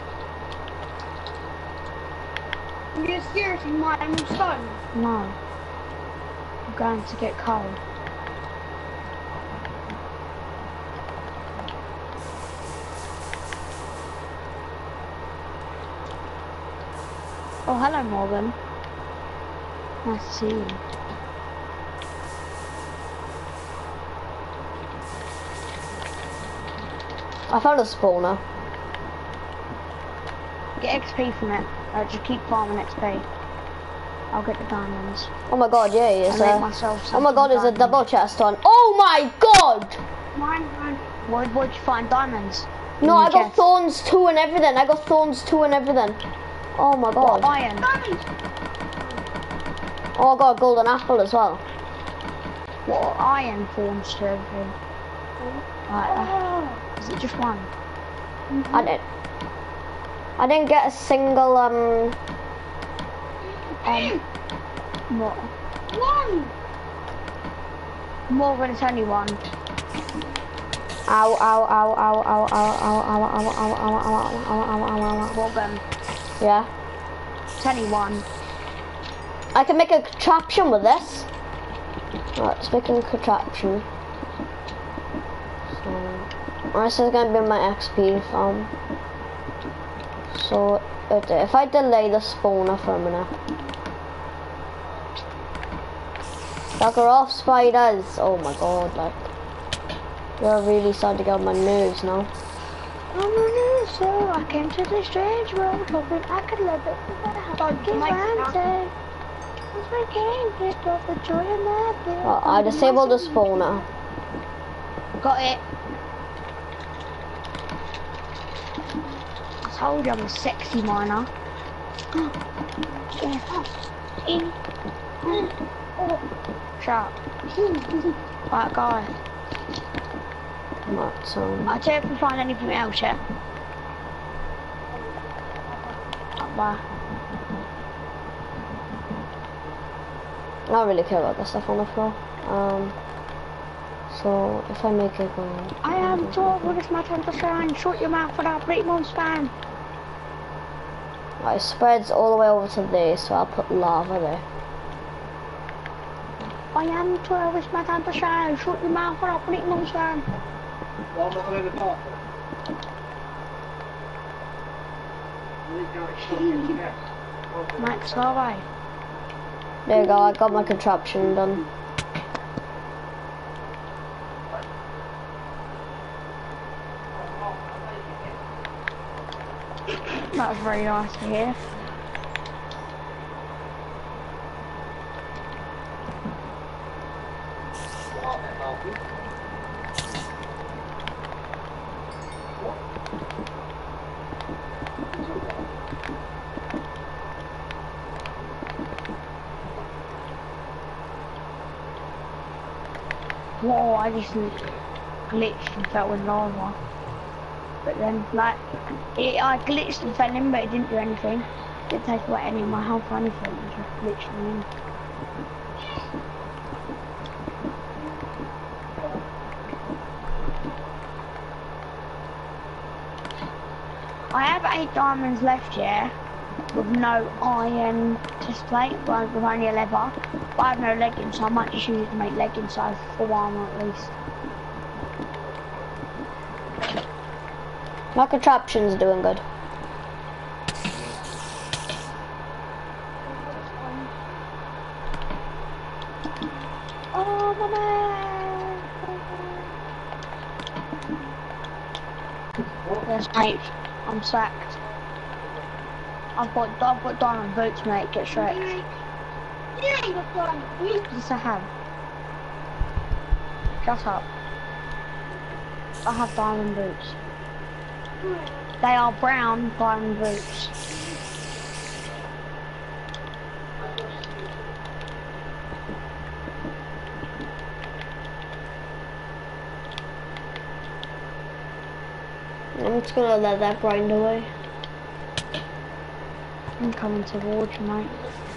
You're seriously mining stone. No. I'm going to get coal. Oh, hello, Morgan. Nice to see you. I found a spawner. Get X P from it. Uh, just keep farming X P. I'll get the diamonds. Oh my god, yeah, it's I made a... myself Oh my some god, there's a diamonds. double chest on. Oh my god! Mine, mine. Where, where'd you find diamonds? No, In I the got chest. thorns too and everything. I got thorns too and everything. Oh my god. What, iron? Diamonds. Oh, I got a golden apple as well. What, iron forms to everything? Right, uh, Oh. is it just one? I didn't. I didn't get a single um. Um, What? One! More, it's only one. Ow, ow, ow, ow, ow, ow, ow, ow, ow, ow, ow, ow, ow, ow, ow, ow, ow. Morgan, Yeah. it's only one. I can make a contraption with this. Right, let's make a contraption. So, this is gonna be my X P farm. So, if I delay the spawner for a minute. Bugger off, spiders! Oh my god, like. You're really starting to get on my nerves now. I'm a new soul. I came to this strange world, hoping I could live it without Sorry, fucking Mike's fancy. As my game picked up the joy in my fear. Well, I disabled the spawner. Got it. I told you I'm a sexy miner. Shut up. Right, guy. Right, so. I'll tell you if we find anything else, yeah? Bye. I don't really care about the stuff on the floor. Um, so if I make it go. I am told when it's my time to shine. Shut your mouth for that break mon spam. Right, it spreads all the way over to there, so I'll put lava there. I am told it's my time to shine. Shut your mouth for that break mon spam. Well, I'm not going to talk. Max, slow way. There you go, I got my contraption done. That was very nice to hear. Whoa, I just glitched and fell in lava. But then, like, it, I glitched and fell in, but it didn't do anything. It didn't take away any of my health or anything, it just glitched me in. I have eight diamonds left, yeah, with no iron chest plate, but with only a leather. But I have no leggings, so I might just use it to make leggings, so I have full armor at least. My contraption's doing good. Oh, my man! Yes, mate. I'm sacked. I've got I've got diamond boots, mate. Get Shrek. You ain't got diamond boots. Yes, I have. Shut up. I have diamond boots. They are brown diamond boots. I'm just gonna let that grind away. I'm coming towards you, mate.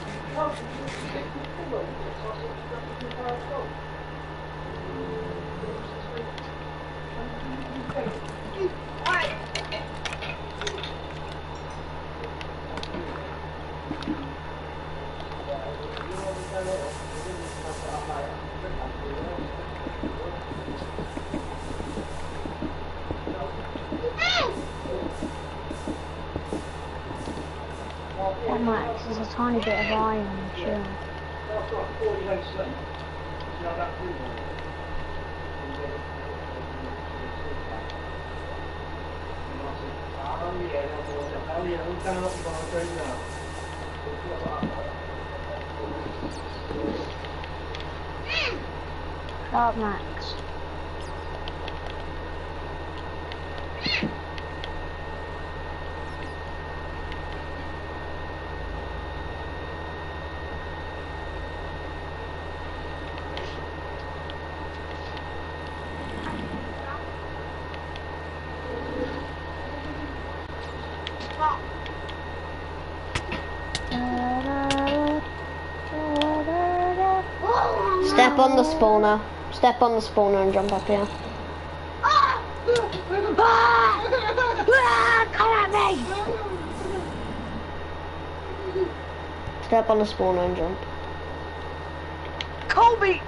Alright. That Max, there's a tiny bit of iron, chill. Shut up, Max. on the spawner. Step on the spawner and jump up here. Ah! Ah! Ah! Come at me! Step on the spawner and jump. Colby!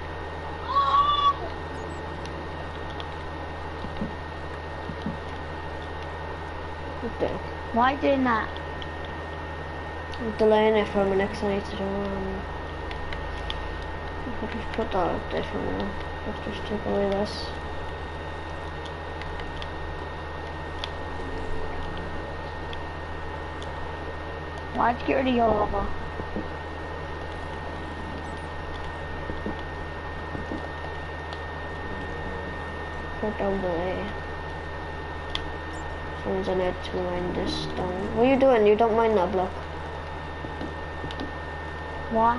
Okay. Why are you doing that? I'm delaying it for a minute because I need to do um I'll just put that up there for now. Let's just take away this. Why'd you get rid of your lava? Put down there. Someone's in it to mine this down. What are you doing? You don't mind that block. Why?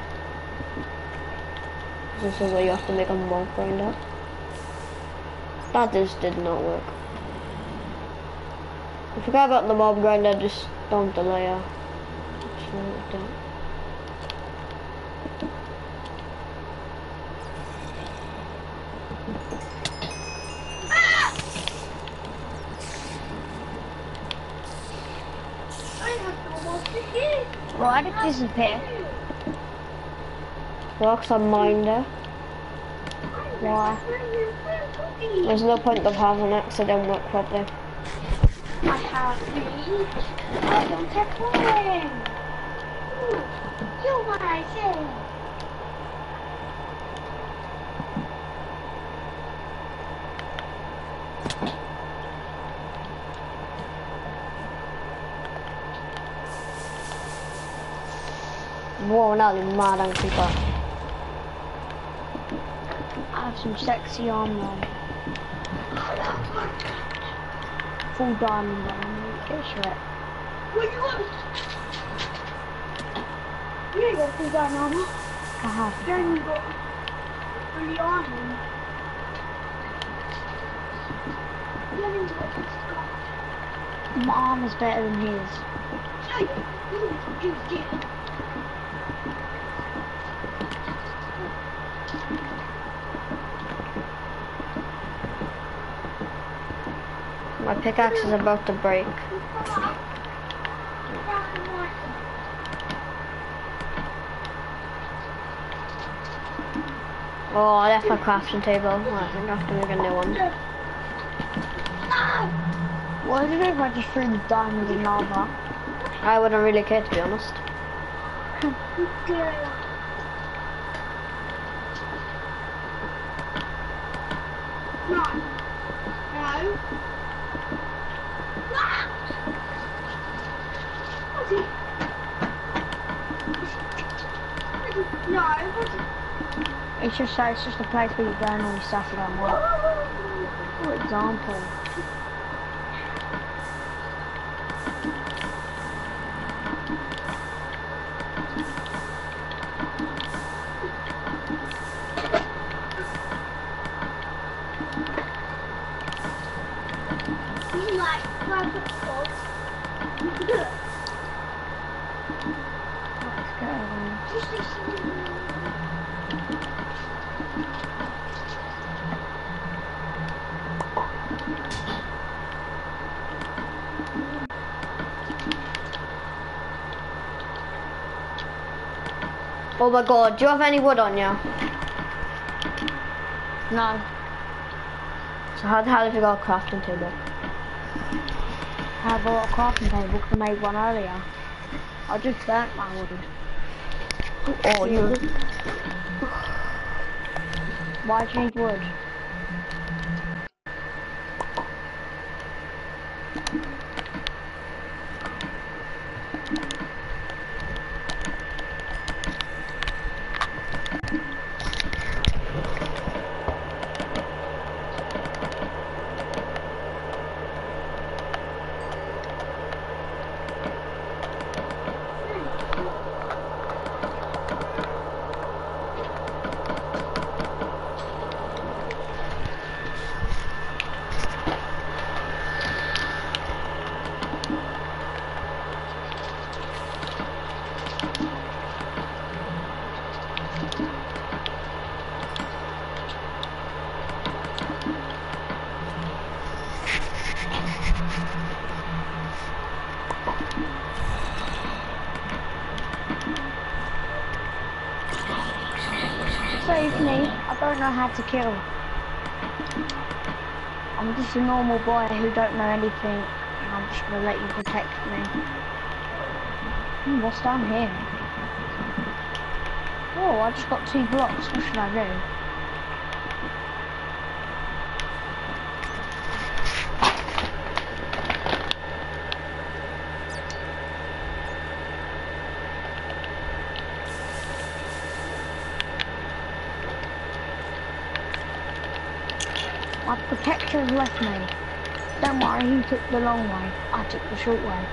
This is where you have to make a mob grinder. That just did not work. I forgot about the mob grinder, just don't delay her. Why did it disappear? Rocks are minder. Why? There's no point of having it because it don't work properly. I have reached. I don't have one. You might say. Whoa, now you're mad on people. I have some sexy armor on. Full diamond on. It's right. What you want? You ain't got full diamond armor. I have. You ain't got fully armor. You ain't got My armor's better than his. No, you you did. My pickaxe is about to break. Oh, I left my crafting table. Well, I think I have to make a new one. What did if I just threw the diamond in lava? I wouldn't really care, to be honest. No. No. What's it? No, what's it? It's just so it's just a place where you burn all your stuff you don't want. For example. You like perfect spots. Let's go then. Just listen. Oh my god, do you have any wood on you? No. So how the hell have you got a crafting table? I bought a crafting table because I made one earlier. I just burnt my wood. Oh, you... Why do you need wood? I don't know how to kill. I'm just a normal boy who don't know anything, and I'm just gonna let you protect me. Hmm, what's down here? Oh, I just got two blocks. What should I do? My protector's left me. Don't worry, he took the long way. I took the short way.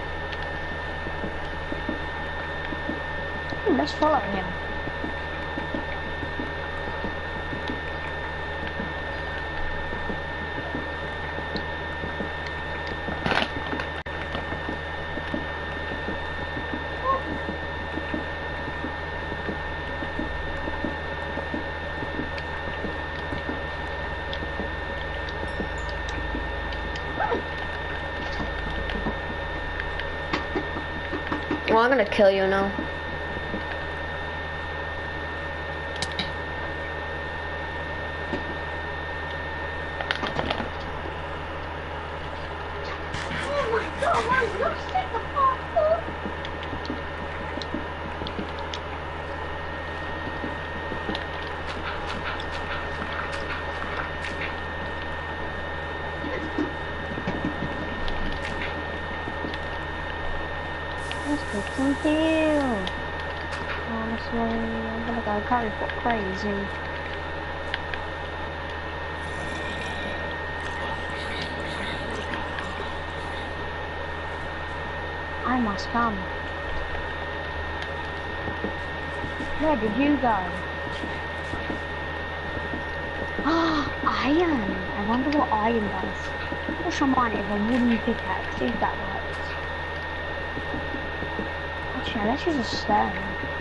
Ooh, let's follow him. Well, I'm gonna kill you now. Oh my god, I lost it the fuck up. Let's cook some deal. Honestly, I'm gonna go carry for crazy. I must come. Where did you go? Ah, iron. I wonder what iron does. I wish I might have a wooden pickaxe, see if that works. Actually, let's use a stone.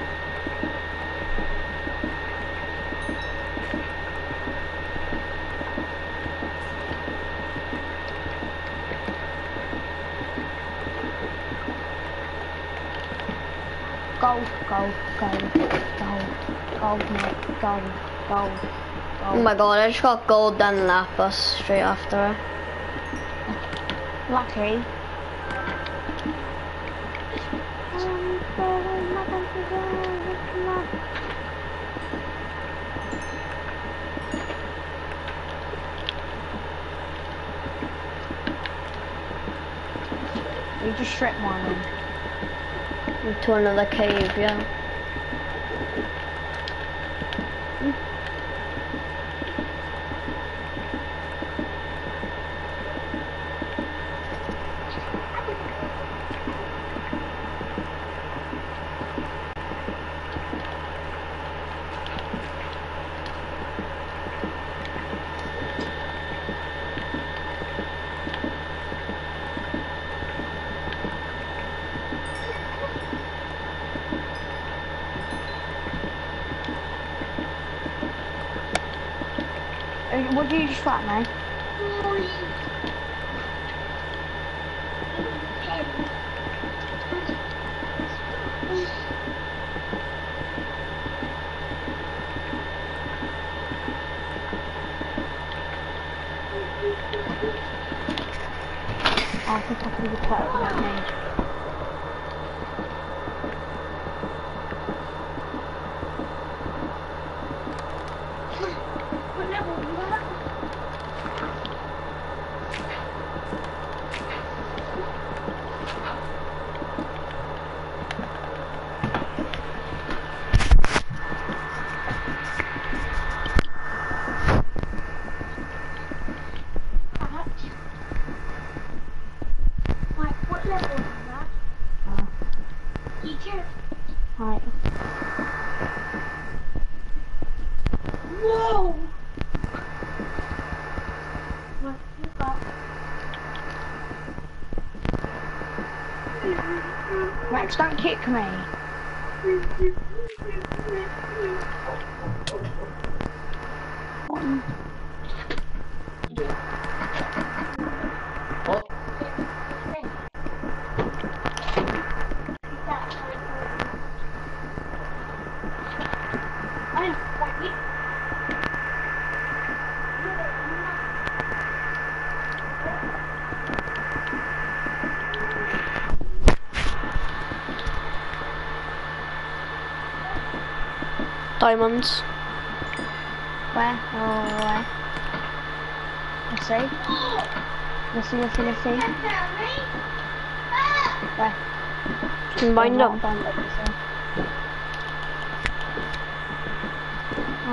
Gold, gold, gold, gold, gold, mate, gold, gold, gold. Oh my god, I just got gold then lapis straight after it. Lucky. We just strip mining. Into another cave, yeah. What did you just fight, mate? I think I can be quite for that mage. Right. Whoa! Right, look up. Rex, don't kick me. One. Diamonds. Where? Oh, where? Let's see. Let's see, let's see, let's see. Where? Combine Oh, them. not done, let me see. Oh.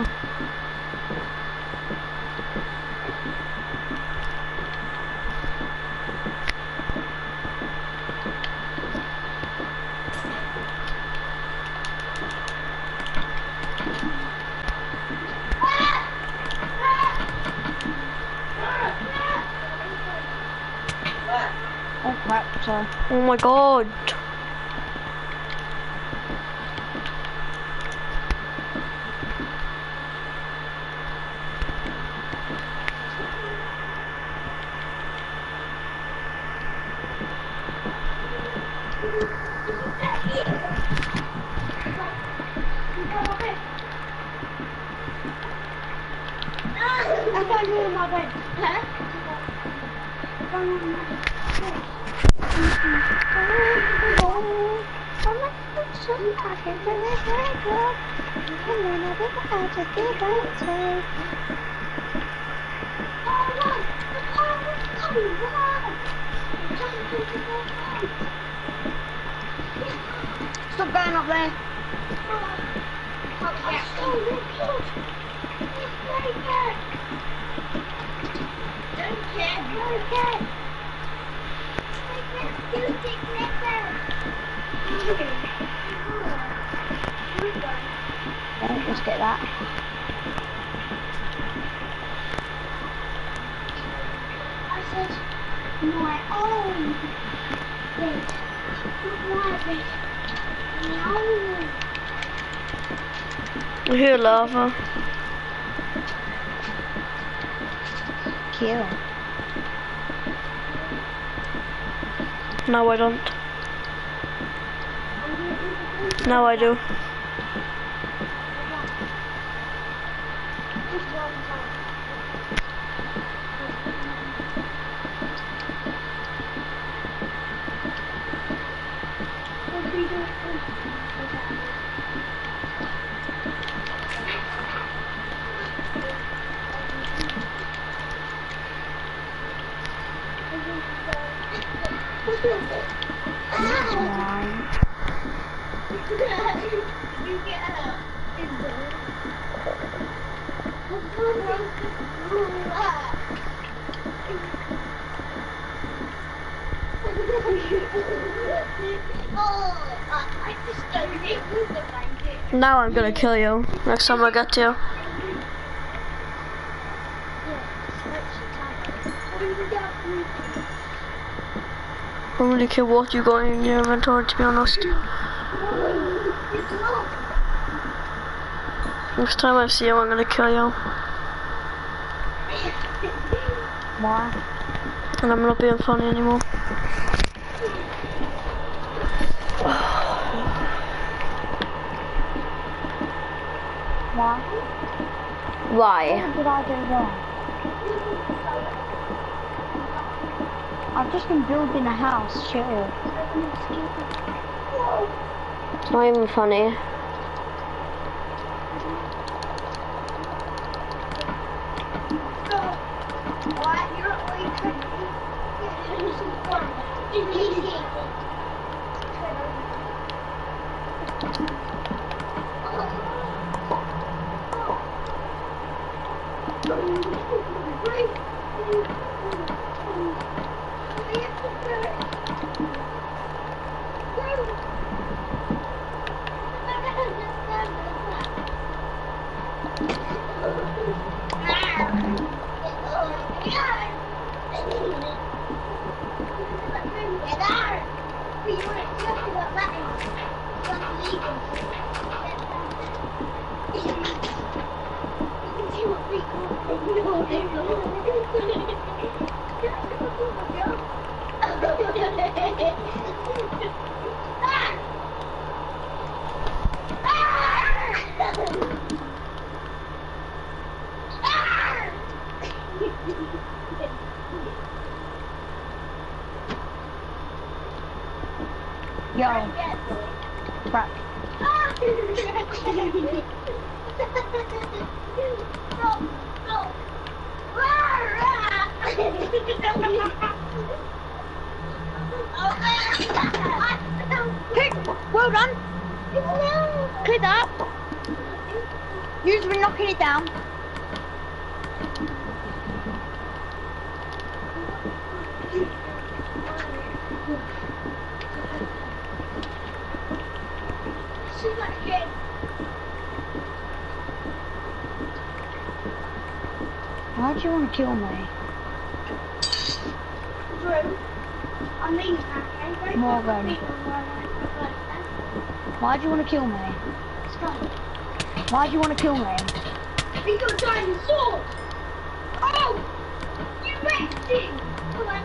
Oh crap, sorry. Oh my god. I found you in my bed. Huh? I found you in my bed. Stop going up there. Yeah, let's get that. I said, my own bed. Not my bed. No. I hear lava. Kill. No, I don't. No, I do. That's mine. You get up. Oh, I just don't think with the blanket. Now I'm gonna kill you. Next time I get to you. I don't really care what you got in your inventory, to be honest. Next time I see you, I'm gonna kill you. Why? And I'm not being funny anymore. Why? Why? What did I do wrong? I've just been building a house, chill. It's not even funny. Yo, Crap. Pick. Well done. Clear that. You've been knocking it down. Why do you want to kill me? Drew, I'm leaving that, okay? Morgan. Why do you want to kill me? Why do you want to kill me? He got diamond sword! Oh! You wrecked it! Oh, I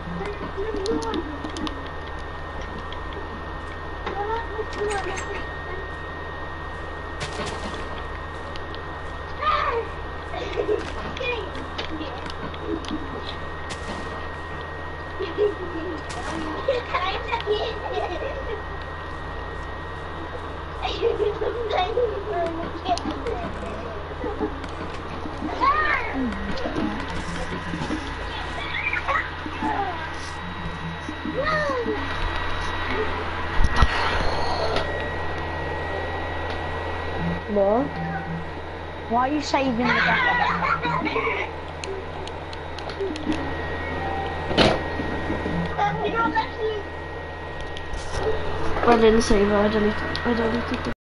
What? Why are you saving the guy? I didn't save her, I deleted, I deleted it.